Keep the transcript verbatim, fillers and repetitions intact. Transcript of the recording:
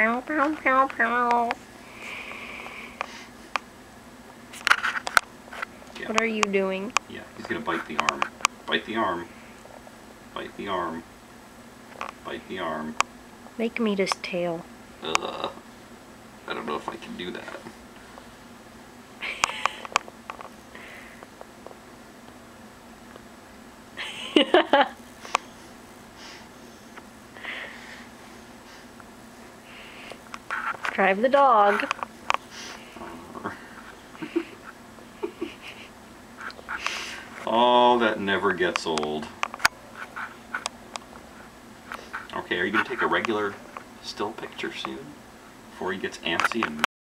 Pow, pow, pow, pow. Yeah. What are you doing? Yeah, he's gonna bite the arm. Bite the arm. Bite the arm. Bite the arm. Make me his tail. Ugh. I don't know if I can do that. Drive the dog. Oh, that never gets old. Okay, are you going to take a regular still picture soon? Before he gets antsy and